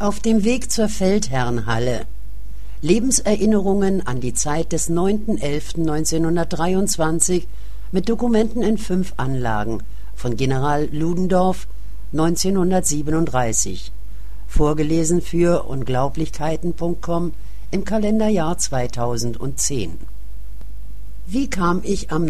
Auf dem Weg zur Feldherrnhalle. Lebenserinnerungen an die Zeit des 9.11.1923 mit Dokumenten in 5 Anlagen von General Ludendorff 1937. Vorgelesen für unglaublichkeiten.com im Kalenderjahr 2010. Wie kam ich am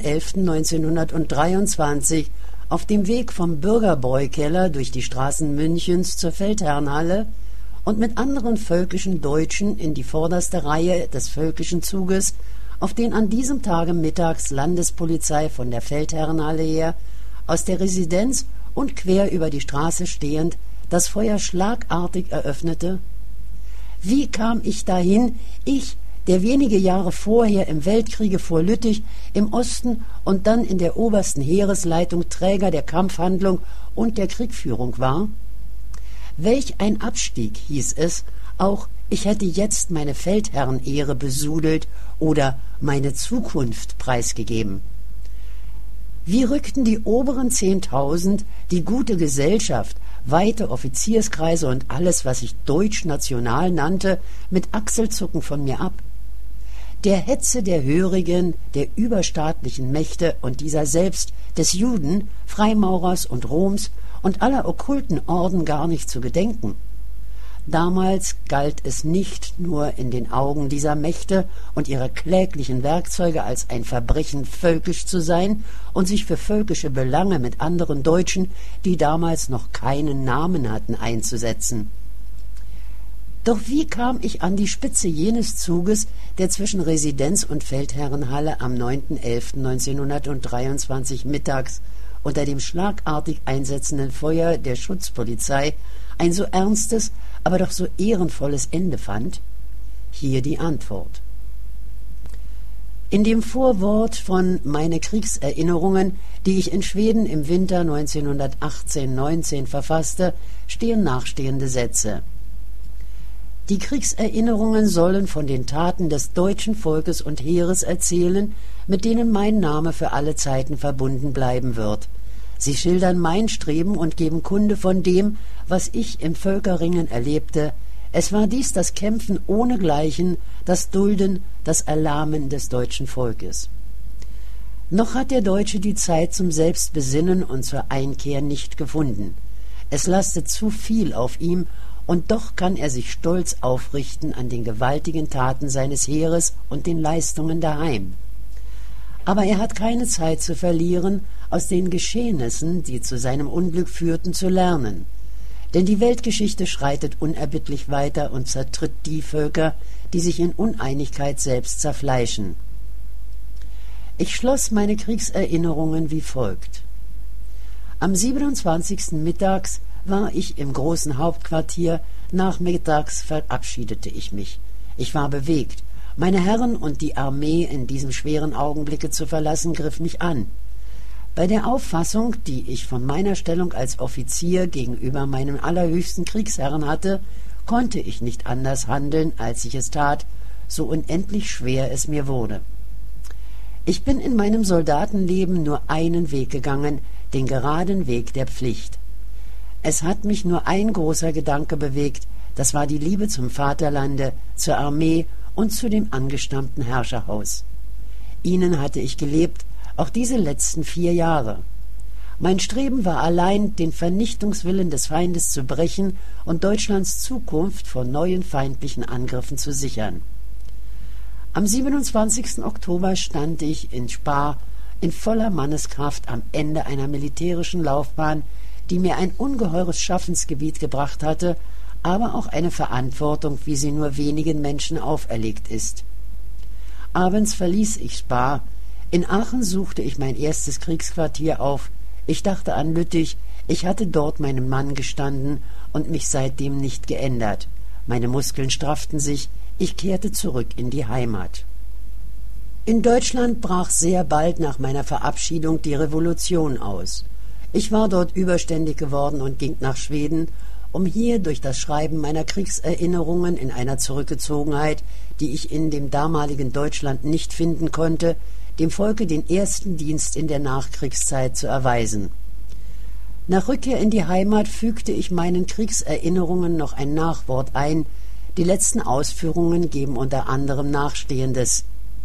9.11.1923 auf dem Weg vom Bürgerbräukeller durch die Straßen Münchens zur Feldherrnhalle und mit anderen völkischen Deutschen in die vorderste Reihe des völkischen Zuges, auf den an diesem Tage mittags Landespolizei von der Feldherrnhalle her, aus der Residenz und quer über die Straße stehend, das Feuer schlagartig eröffnete? Wie kam ich dahin, ich, der wenige Jahre vorher im Weltkriege vor Lüttich im Osten und dann in der obersten Heeresleitung Träger der Kampfhandlung und der Kriegführung war? Welch ein Abstieg, hieß es, auch ich hätte jetzt meine Feldherrenehre besudelt oder meine Zukunft preisgegeben. Wie rückten die oberen 10.000, die gute Gesellschaft, weite Offizierskreise und alles, was sich deutsch-national nannte, mit Achselzucken von mir ab? Der Hetze der Hörigen, der überstaatlichen Mächte und dieser selbst, des Juden, Freimaurers und Roms und aller okkulten Orden gar nicht zu gedenken. Damals galt es nicht nur in den Augen dieser Mächte und ihrer kläglichen Werkzeuge als ein Verbrechen, völkisch zu sein und sich für völkische Belange mit anderen Deutschen, die damals noch keinen Namen hatten, einzusetzen. Doch wie kam ich an die Spitze jenes Zuges, der zwischen Residenz und Feldherrnhalle am 9.11.1923 mittags unter dem schlagartig einsetzenden Feuer der Schutzpolizei ein so ernstes, aber doch so ehrenvolles Ende fand? Hier die Antwort. In dem Vorwort von Meine Kriegserinnerungen, die ich in Schweden im Winter 1918/19 verfasste, stehen nachstehende Sätze. Die Kriegserinnerungen sollen von den Taten des deutschen Volkes und Heeres erzählen, mit denen mein Name für alle Zeiten verbunden bleiben wird. Sie schildern mein Streben und geben Kunde von dem, was ich im Völkerringen erlebte. Es war dies das Kämpfen ohnegleichen, das Dulden, das Erlahmen des deutschen Volkes. Noch hat der Deutsche die Zeit zum Selbstbesinnen und zur Einkehr nicht gefunden. Es lastet zu viel auf ihm, und doch kann er sich stolz aufrichten an den gewaltigen Taten seines Heeres und den Leistungen daheim. Aber er hat keine Zeit zu verlieren, aus den Geschehnissen, die zu seinem Unglück führten, zu lernen. Denn die Weltgeschichte schreitet unerbittlich weiter und zertritt die Völker, die sich in Uneinigkeit selbst zerfleischen. Ich schloss meine Kriegserinnerungen wie folgt. Am 27. mittags war ich im großen Hauptquartier, nachmittags verabschiedete ich mich. Ich war bewegt. Meine Herren und die Armee in diesem schweren Augenblicke zu verlassen, griff mich an. Bei der Auffassung, die ich von meiner Stellung als Offizier gegenüber meinem allerhöchsten Kriegsherrn hatte, konnte ich nicht anders handeln, als ich es tat, so unendlich schwer es mir wurde. Ich bin in meinem Soldatenleben nur einen Weg gegangen, den geraden Weg der Pflicht. Es hat mich nur ein großer Gedanke bewegt, das war die Liebe zum Vaterlande, zur Armee und zu dem angestammten Herrscherhaus. Ihnen hatte ich gelebt, auch diese letzten 4 Jahre. Mein Streben war allein, den Vernichtungswillen des Feindes zu brechen und Deutschlands Zukunft vor neuen feindlichen Angriffen zu sichern. Am 27. Oktober stand ich in Spa in voller Manneskraft am Ende einer militärischen Laufbahn, die mir ein ungeheures Schaffensgebiet gebracht hatte, aber auch eine Verantwortung, wie sie nur wenigen Menschen auferlegt ist. Abends verließ ich Spa. In Aachen suchte ich mein erstes Kriegsquartier auf. Ich dachte an Lüttich, ich hatte dort meinem Mann gestanden und mich seitdem nicht geändert. Meine Muskeln strafften sich, ich kehrte zurück in die Heimat. In Deutschland brach sehr bald nach meiner Verabschiedung die Revolution aus. Ich war dort überständig geworden und ging nach Schweden, um hier durch das Schreiben meiner Kriegserinnerungen in einer Zurückgezogenheit, die ich in dem damaligen Deutschland nicht finden konnte, dem Volke den ersten Dienst in der Nachkriegszeit zu erweisen. Nach Rückkehr in die Heimat fügte ich meinen Kriegserinnerungen noch ein Nachwort ein. Die letzten Ausführungen geben unter anderem Nachstehendes.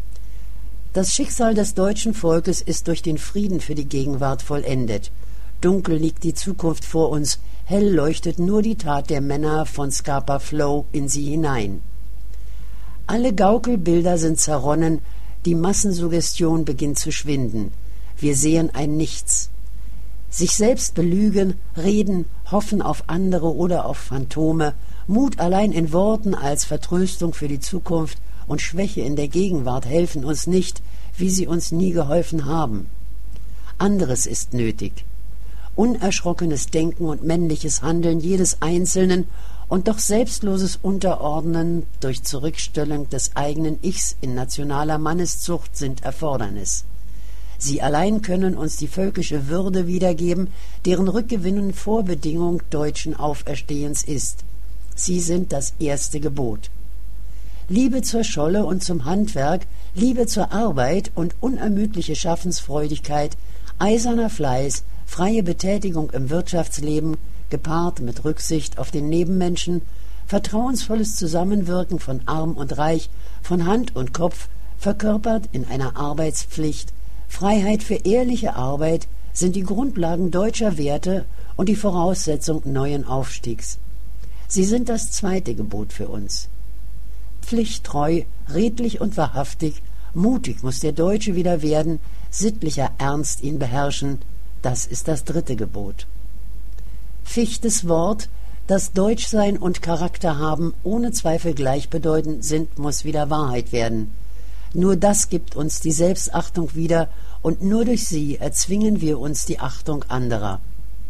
Das Schicksal des deutschen Volkes ist durch den Frieden für die Gegenwart vollendet. Dunkel liegt die Zukunft vor uns, hell leuchtet nur die Tat der Männer von Scapa Flow in sie hinein. Alle Gaukelbilder sind zerronnen, die Massensuggestion beginnt zu schwinden. Wir sehen ein Nichts. Sich selbst belügen, reden, hoffen auf andere oder auf Phantome, Mut allein in Worten als Vertröstung für die Zukunft und Schwäche in der Gegenwart helfen uns nicht, wie sie uns nie geholfen haben. Anderes ist nötig. Unerschrockenes Denken und männliches Handeln jedes Einzelnen und doch selbstloses Unterordnen durch Zurückstellung des eigenen Ichs in nationaler Manneszucht sind Erfordernis. Sie allein können uns die völkische Würde wiedergeben, deren Rückgewinnen Vorbedingung deutschen Auferstehens ist. Sie sind das erste Gebot. Liebe zur Scholle und zum Handwerk, Liebe zur Arbeit und unermüdliche Schaffensfreudigkeit, eiserner Fleiß, freie Betätigung im Wirtschaftsleben, gepaart mit Rücksicht auf den Nebenmenschen, vertrauensvolles Zusammenwirken von Arm und Reich, von Hand und Kopf, verkörpert in einer Arbeitspflicht, Freiheit für ehrliche Arbeit sind die Grundlagen deutscher Werte und die Voraussetzung neuen Aufstiegs. Sie sind das zweite Gebot für uns. Pflichttreu, redlich und wahrhaftig, mutig muss der Deutsche wieder werden, sittlicher Ernst ihn beherrschen, das ist das dritte Gebot. Fichtes Wort, das Deutschsein und Charakter haben, ohne Zweifel gleichbedeutend sind, muss wieder Wahrheit werden. Nur das gibt uns die Selbstachtung wieder, und nur durch sie erzwingen wir uns die Achtung anderer.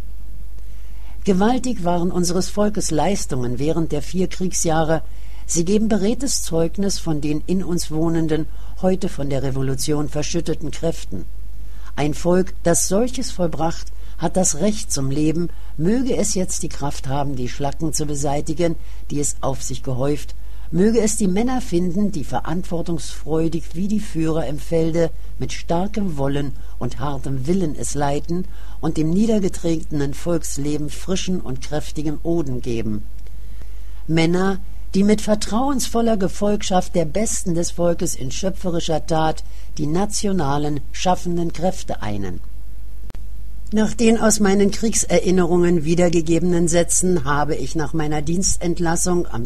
Gewaltig waren unseres Volkes Leistungen während der 4 Kriegsjahre. Sie geben beredtes Zeugnis von den in uns wohnenden, heute von der Revolution verschütteten Kräften. Ein Volk, das solches vollbracht, hat das Recht zum Leben, möge es jetzt die Kraft haben, die Schlacken zu beseitigen, die es auf sich gehäuft, möge es die Männer finden, die verantwortungsfreudig wie die Führer im Felde mit starkem Wollen und hartem Willen es leiten und dem niedergetretenen Volksleben frischen und kräftigen Oden geben. Männer, die mit vertrauensvoller Gefolgschaft der Besten des Volkes in schöpferischer Tat die nationalen, schaffenden Kräfte einen. Nach den aus meinen Kriegserinnerungen wiedergegebenen Sätzen habe ich nach meiner Dienstentlassung am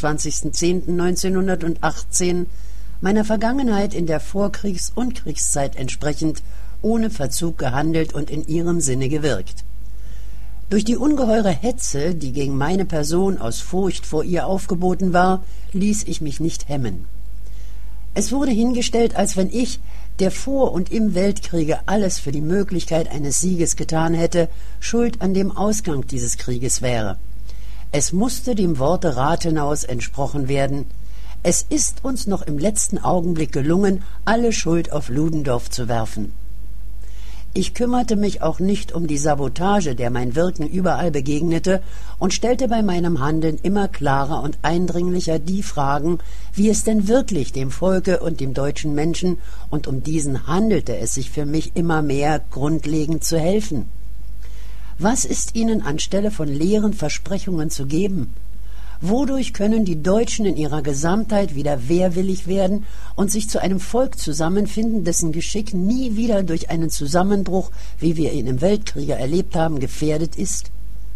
26.10.1918 meiner Vergangenheit in der Vorkriegs- und Kriegszeit entsprechend ohne Verzug gehandelt und in ihrem Sinne gewirkt. Durch die ungeheure Hetze, die gegen meine Person aus Furcht vor ihr aufgeboten war, ließ ich mich nicht hemmen. Es wurde hingestellt, als wenn ich, der vor und im Weltkriege alles für die Möglichkeit eines Sieges getan hätte, schuld an dem Ausgang dieses Krieges wäre. Es musste dem Worte Rathenaus entsprochen werden: Es ist uns noch im letzten Augenblick gelungen, alle Schuld auf Ludendorff zu werfen. Ich kümmerte mich auch nicht um die Sabotage, der mein Wirken überall begegnete, und stellte bei meinem Handeln immer klarer und eindringlicher die Fragen, wie es denn wirklich dem Volke und dem deutschen Menschen, und um diesen handelte es sich für mich immer mehr, grundlegend zu helfen. Was ist ihnen anstelle von leeren Versprechungen zu geben? Wodurch können die Deutschen in ihrer Gesamtheit wieder wehrwillig werden und sich zu einem Volk zusammenfinden, dessen Geschick nie wieder durch einen Zusammenbruch, wie wir ihn im Weltkriege erlebt haben, gefährdet ist?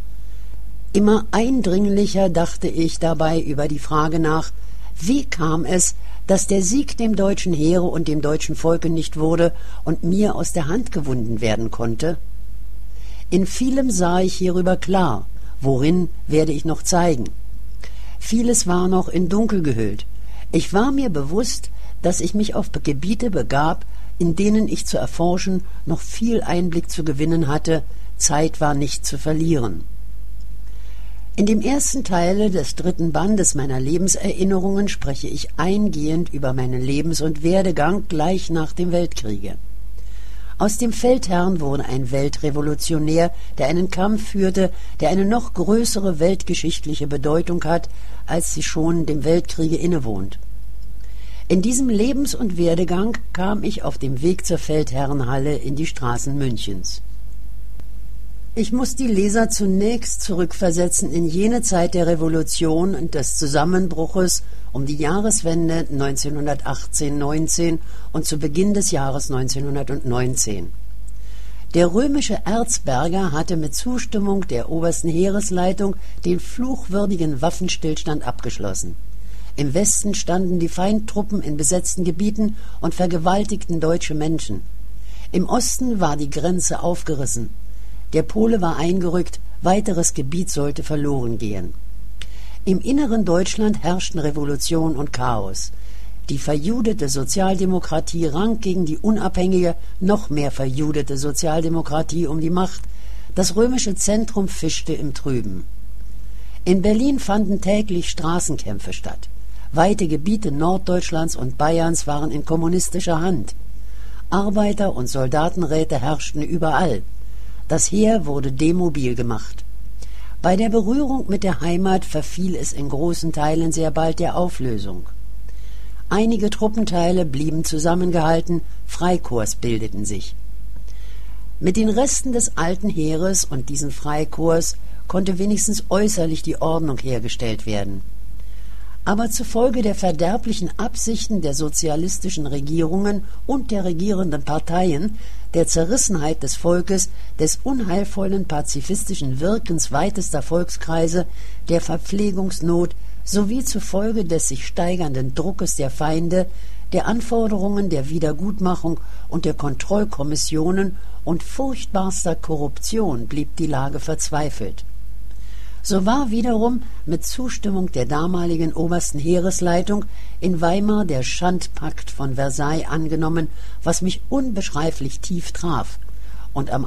Immer eindringlicher dachte ich dabei über die Frage nach: Wie kam es, dass der Sieg dem deutschen Heere und dem deutschen Volke nicht wurde und mir aus der Hand gewunden werden konnte? In vielem sah ich hierüber klar, worin werde ich noch zeigen. Vieles war noch in Dunkel gehüllt. Ich war mir bewusst, dass ich mich auf Gebiete begab, in denen ich zu erforschen noch viel Einblick zu gewinnen hatte. Zeit war nicht zu verlieren. In dem ersten Teile des 3. Bandes meiner Lebenserinnerungen spreche ich eingehend über meinen Lebens- und Werdegang gleich nach dem Weltkriege. Aus dem Feldherrn wurde ein Weltrevolutionär, der einen Kampf führte, der eine noch größere weltgeschichtliche Bedeutung hat, als sie schon dem Weltkriege innewohnt. In diesem Lebens- und Werdegang kam ich auf dem Weg zur Feldherrenhalle in die Straßen Münchens. Ich muss die Leser zunächst zurückversetzen in jene Zeit der Revolution und des Zusammenbruches um die Jahreswende 1918-19 und zu Beginn des Jahres 1919. Der römische Erzberger hatte mit Zustimmung der obersten Heeresleitung den fluchwürdigen Waffenstillstand abgeschlossen. Im Westen standen die Feindtruppen in besetzten Gebieten und vergewaltigten deutsche Menschen. Im Osten war die Grenze aufgerissen. Der Pole war eingerückt, weiteres Gebiet sollte verloren gehen. Im inneren Deutschland herrschten Revolution und Chaos. Die verjudete Sozialdemokratie rang gegen die unabhängige, noch mehr verjudete Sozialdemokratie um die Macht. Das römische Zentrum fischte im Trüben. In Berlin fanden täglich Straßenkämpfe statt. Weite Gebiete Norddeutschlands und Bayerns waren in kommunistischer Hand. Arbeiter- und Soldatenräte herrschten überall. Das Heer wurde demobil gemacht. Bei der Berührung mit der Heimat verfiel es in großen Teilen sehr bald der Auflösung. Einige Truppenteile blieben zusammengehalten, Freikorps bildeten sich. Mit den Resten des alten Heeres und diesen Freikorps konnte wenigstens äußerlich die Ordnung hergestellt werden. Aber zufolge der verderblichen Absichten der sozialistischen Regierungen und der regierenden Parteien, der Zerrissenheit des Volkes, des unheilvollen pazifistischen Wirkens weitester Volkskreise, der Verpflegungsnot sowie zufolge des sich steigernden Druckes der Feinde, der Anforderungen der Wiedergutmachung und der Kontrollkommissionen und furchtbarster Korruption blieb die Lage verzweifelt. So war wiederum mit Zustimmung der damaligen obersten Heeresleitung in Weimar der Schandpakt von Versailles angenommen, was mich unbeschreiblich tief traf und am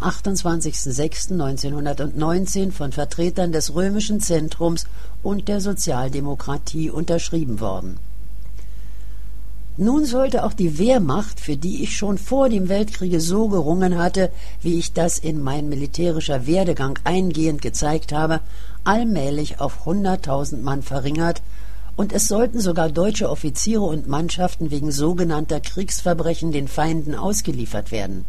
28.06.1919 von Vertretern des römischen Zentrums und der Sozialdemokratie unterschrieben worden. Nun sollte auch die Wehrmacht, für die ich schon vor dem Weltkriege so gerungen hatte, wie ich das in mein militärischer Werdegang eingehend gezeigt habe, allmählich auf 100.000 Mann verringert, und es sollten sogar deutsche Offiziere und Mannschaften wegen sogenannter Kriegsverbrechen den Feinden ausgeliefert werden.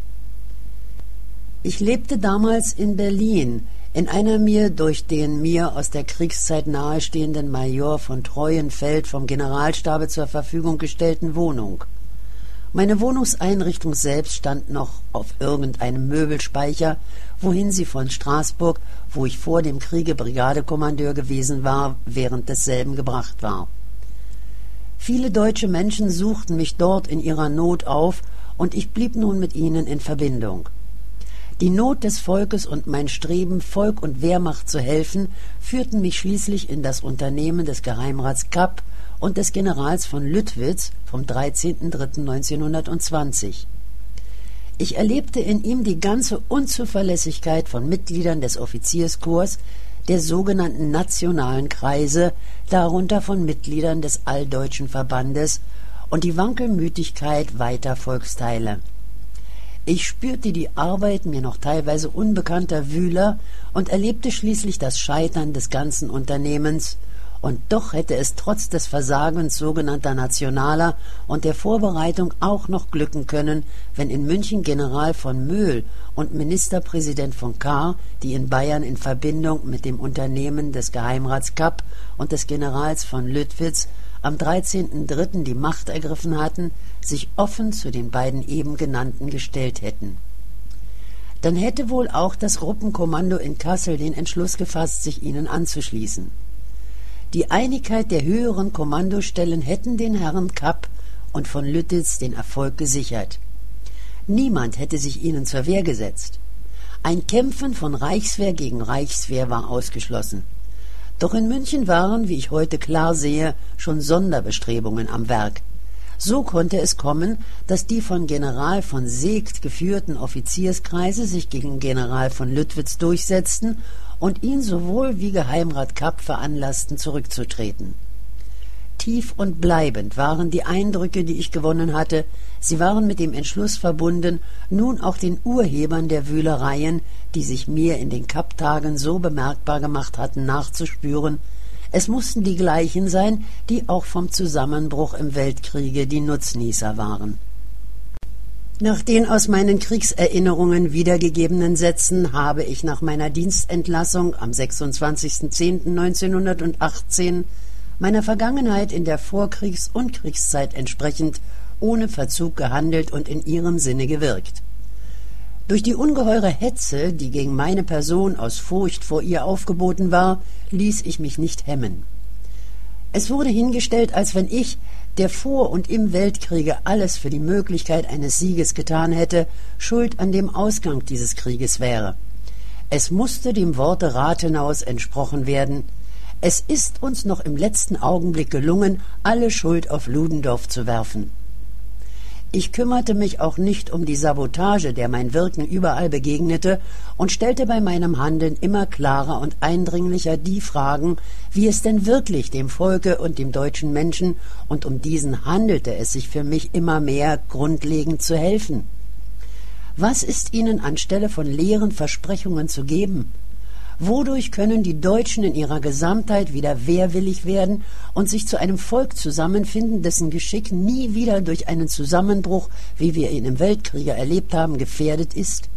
Ich lebte damals in Berlin, in einer mir durch den mir aus der Kriegszeit nahestehenden Major von Treuenfeld vom Generalstabe zur Verfügung gestellten Wohnung. Meine Wohnungseinrichtung selbst stand noch auf irgendeinem Möbelspeicher, wohin sie von Straßburg, wo ich vor dem Kriege Brigadekommandeur gewesen war, während desselben gebracht war. Viele deutsche Menschen suchten mich dort in ihrer Not auf, und ich blieb nun mit ihnen in Verbindung. Die Not des Volkes und mein Streben, Volk und Wehrmacht zu helfen, führten mich schließlich in das Unternehmen des Geheimrats Kapp und des Generals von Lüttwitz vom 13.03.1920. Ich erlebte in ihm die ganze Unzuverlässigkeit von Mitgliedern des Offizierskorps, der sogenannten nationalen Kreise, darunter von Mitgliedern des Alldeutschen Verbandes, und die Wankelmütigkeit weiter Volksteile. Ich spürte die Arbeit mir noch teilweise unbekannter Wühler und erlebte schließlich das Scheitern des ganzen Unternehmens, und doch hätte es trotz des Versagens sogenannter Nationaler und der Vorbereitung auch noch glücken können, wenn in München General von Möhl und Ministerpräsident von Kahr, die in Bayern in Verbindung mit dem Unternehmen des Geheimrats Kapp und des Generals von Lüttwitz am 13.03. die Macht ergriffen hatten, sich offen zu den beiden eben genannten gestellt hätten. Dann hätte wohl auch das Gruppenkommando in Kassel den Entschluss gefasst, sich ihnen anzuschließen. Die Einigkeit der höheren Kommandostellen hätten den Herren Kapp und von Lüttwitz den Erfolg gesichert. Niemand hätte sich ihnen zur Wehr gesetzt. Ein Kämpfen von Reichswehr gegen Reichswehr war ausgeschlossen. Doch in München waren, wie ich heute klar sehe, schon Sonderbestrebungen am Werk. So konnte es kommen, dass die von General von Seeckt geführten Offizierskreise sich gegen General von Lüttwitz durchsetzten und ihn sowohl wie Geheimrat Kapp veranlassten, zurückzutreten. Tief und bleibend waren die Eindrücke, die ich gewonnen hatte. Sie waren mit dem Entschluss verbunden, nun auch den Urhebern der Wühlereien, die sich mir in den Kapp-Tagen so bemerkbar gemacht hatten, nachzuspüren. Es mussten die gleichen sein, die auch vom Zusammenbruch im Weltkriege die Nutznießer waren. Nach den aus meinen Kriegserinnerungen wiedergegebenen Sätzen habe ich nach meiner Dienstentlassung am 26.10.1918 meiner Vergangenheit in der Vorkriegs- und Kriegszeit entsprechend ohne Verzug gehandelt und in ihrem Sinne gewirkt. Durch die ungeheure Hetze, die gegen meine Person aus Furcht vor ihr aufgeboten war, ließ ich mich nicht hemmen. Es wurde hingestellt, als wenn ich, der vor und im Weltkriege alles für die Möglichkeit eines Sieges getan hätte, schuld an dem Ausgang dieses Krieges wäre. Es musste dem Worte Rathenaus entsprochen werden: Es ist uns noch im letzten Augenblick gelungen, alle Schuld auf Ludendorff zu werfen. Ich kümmerte mich auch nicht um die Sabotage, der mein Wirken überall begegnete, und stellte bei meinem Handeln immer klarer und eindringlicher die Fragen, wie es denn wirklich dem Volke und dem deutschen Menschen, und um diesen handelte es sich für mich immer mehr, grundlegend zu helfen. Was ist ihnen anstelle von leeren Versprechungen zu geben? Wodurch können die Deutschen in ihrer Gesamtheit wieder wehrwillig werden und sich zu einem Volk zusammenfinden, dessen Geschick nie wieder durch einen Zusammenbruch, wie wir ihn im Weltkriege erlebt haben, gefährdet ist?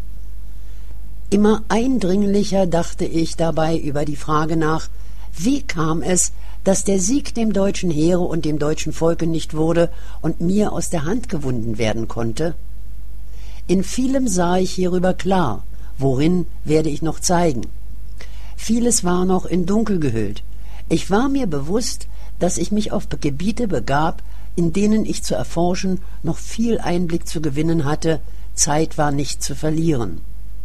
Immer eindringlicher dachte ich dabei über die Frage nach: Wie kam es, dass der Sieg dem deutschen Heere und dem deutschen Volke nicht wurde und mir aus der Hand gewunden werden konnte? In vielem sah ich hierüber klar, worin werde ich noch zeigen. Vieles war noch in Dunkel gehüllt. Ich war mir bewusst, dass ich mich auf Gebiete begab, in denen ich zu erforschen noch viel Einblick zu gewinnen hatte. Zeit war nicht zu verlieren.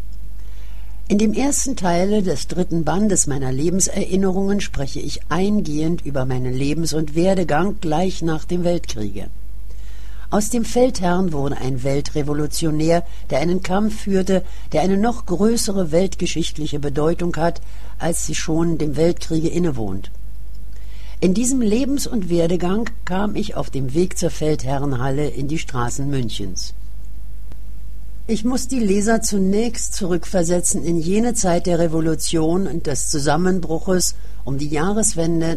In dem ersten Teile des 3. Bandes meiner Lebenserinnerungen spreche ich eingehend über meinen Lebens- und Werdegang gleich nach dem Weltkriege. Aus dem Feldherrn wurde ein Weltrevolutionär, der einen Kampf führte, der eine noch größere weltgeschichtliche Bedeutung hat, als sie schon dem Weltkriege innewohnt. In diesem Lebens- und Werdegang kam ich auf dem Weg zur Feldherrenhalle in die Straßen Münchens. Ich muss die Leser zunächst zurückversetzen in jene Zeit der Revolution und des Zusammenbruches um die Jahreswende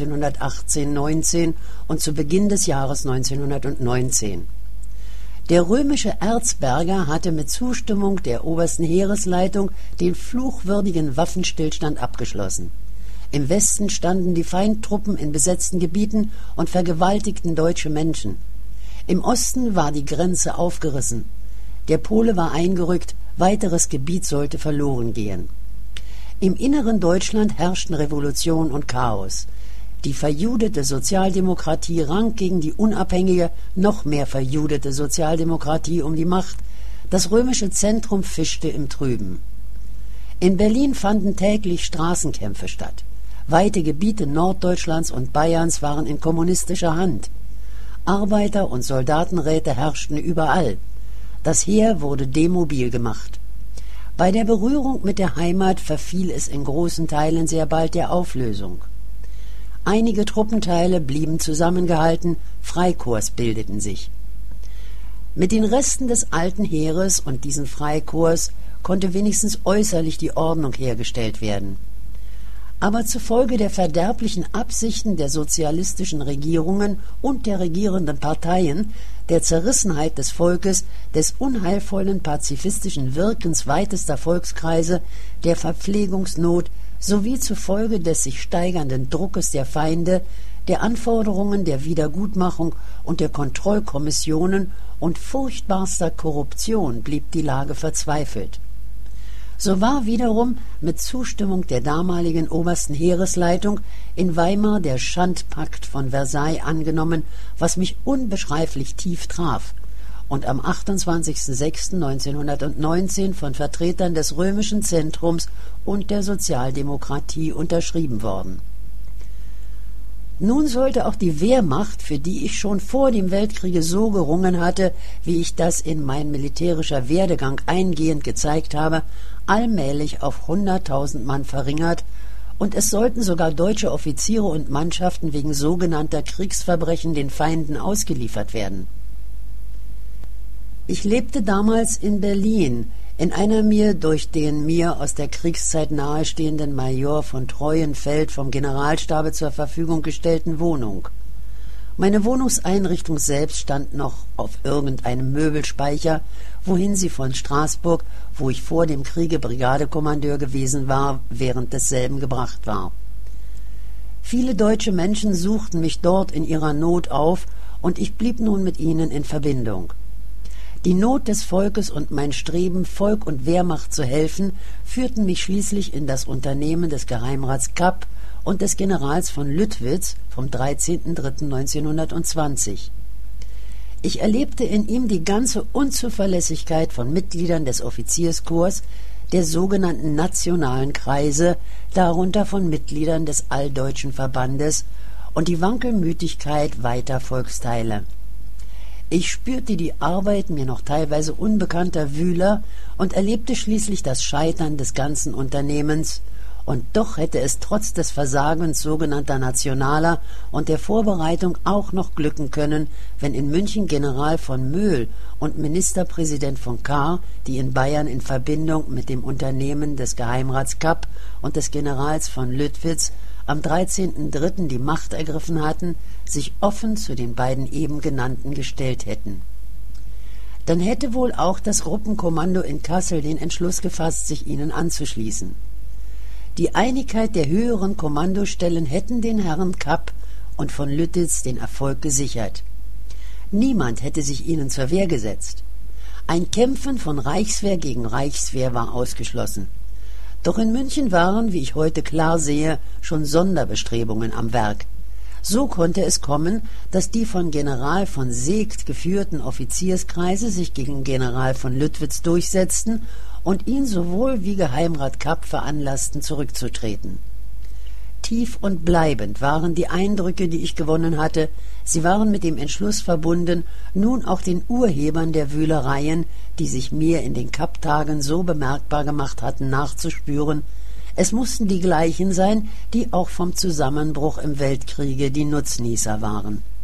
1918-19 und zu Beginn des Jahres 1919. Der römische Erzberger hatte mit Zustimmung der obersten Heeresleitung den fluchwürdigen Waffenstillstand abgeschlossen. Im Westen standen die Feindtruppen in besetzten Gebieten und vergewaltigten deutsche Menschen. Im Osten war die Grenze aufgerissen. Der Pole war eingerückt, weiteres Gebiet sollte verloren gehen. Im inneren Deutschland herrschten Revolution und Chaos. Die verjudete Sozialdemokratie rang gegen die unabhängige, noch mehr verjudete Sozialdemokratie um die Macht. Das römische Zentrum fischte im Trüben. In Berlin fanden täglich Straßenkämpfe statt. Weite Gebiete Norddeutschlands und Bayerns waren in kommunistischer Hand. Arbeiter- und Soldatenräte herrschten überall. Das Heer wurde demobil gemacht. Bei der Berührung mit der Heimat verfiel es in großen Teilen sehr bald der Auflösung. Einige Truppenteile blieben zusammengehalten, Freikorps bildeten sich. Mit den Resten des alten Heeres und diesen Freikorps konnte wenigstens äußerlich die Ordnung hergestellt werden. Aber zufolge der verderblichen Absichten der sozialistischen Regierungen und der regierenden Parteien, der Zerrissenheit des Volkes, des unheilvollen pazifistischen Wirkens weitester Volkskreise, der Verpflegungsnot sowie zufolge des sich steigernden Druckes der Feinde, der Anforderungen der Wiedergutmachung und der Kontrollkommissionen und furchtbarster Korruption blieb die Lage verzweifelt. So war wiederum mit Zustimmung der damaligen obersten Heeresleitung in Weimar der Schandpakt von Versailles angenommen, was mich unbeschreiblich tief traf und am 28.06.1919 von Vertretern des römischen Zentrums und der Sozialdemokratie unterschrieben worden. Nun sollte auch die Wehrmacht, für die ich schon vor dem Weltkriege so gerungen hatte, wie ich das in mein militärischer Werdegang eingehend gezeigt habe, allmählich auf 100.000 Mann verringert, und es sollten sogar deutsche Offiziere und Mannschaften wegen sogenannter Kriegsverbrechen den Feinden ausgeliefert werden. Ich lebte damals in Berlin, in einer mir durch den mir aus der Kriegszeit nahestehenden Major von Treuenfeld vom Generalstabe zur Verfügung gestellten Wohnung. Meine Wohnungseinrichtung selbst stand noch auf irgendeinem Möbelspeicher, wohin sie von Straßburg, wo ich vor dem Kriege Brigadekommandeur gewesen war, während desselben gebracht war. Viele deutsche Menschen suchten mich dort in ihrer Not auf, und ich blieb nun mit ihnen in Verbindung. Die Not des Volkes und mein Streben, Volk und Wehrmacht zu helfen, führten mich schließlich in das Unternehmen des Geheimrats Kapp und des Generals von Lüttwitz vom 13.03.1920. Ich erlebte in ihm die ganze Unzuverlässigkeit von Mitgliedern des Offizierskorps, der sogenannten nationalen Kreise, darunter von Mitgliedern des Alldeutschen Verbandes, und die Wankelmütigkeit weiter Volksteile. Ich spürte die Arbeit mir noch teilweise unbekannter Wühler und erlebte schließlich das Scheitern des ganzen Unternehmens, und doch hätte es trotz des Versagens sogenannter Nationaler und der Vorbereitung auch noch glücken können, wenn in München General von Möhl und Ministerpräsident von Kahr, die in Bayern in Verbindung mit dem Unternehmen des Geheimrats Kapp und des Generals von Lüttwitz am 13.03. die Macht ergriffen hatten, sich offen zu den beiden eben genannten gestellt hätten. Dann hätte wohl auch das Gruppenkommando in Kassel den Entschluss gefasst, sich ihnen anzuschließen. Die Einigkeit der höheren Kommandostellen hätten den Herren Kapp und von Lüttwitz den Erfolg gesichert. Niemand hätte sich ihnen zur Wehr gesetzt. Ein Kämpfen von Reichswehr gegen Reichswehr war ausgeschlossen. Doch in München waren, wie ich heute klar sehe, schon Sonderbestrebungen am Werk. So konnte es kommen, dass die von General von Seeckt geführten Offizierskreise sich gegen General von Lüttwitz durchsetzten und ihn sowohl wie Geheimrat Kapp veranlassten, zurückzutreten. Tief und bleibend waren die Eindrücke, die ich gewonnen hatte. Sie waren mit dem Entschluss verbunden, nun auch den Urhebern der Wühlereien, die sich mir in den Kapp-Tagen so bemerkbar gemacht hatten, nachzuspüren. Es mussten die gleichen sein, die auch vom Zusammenbruch im Weltkriege die Nutznießer waren.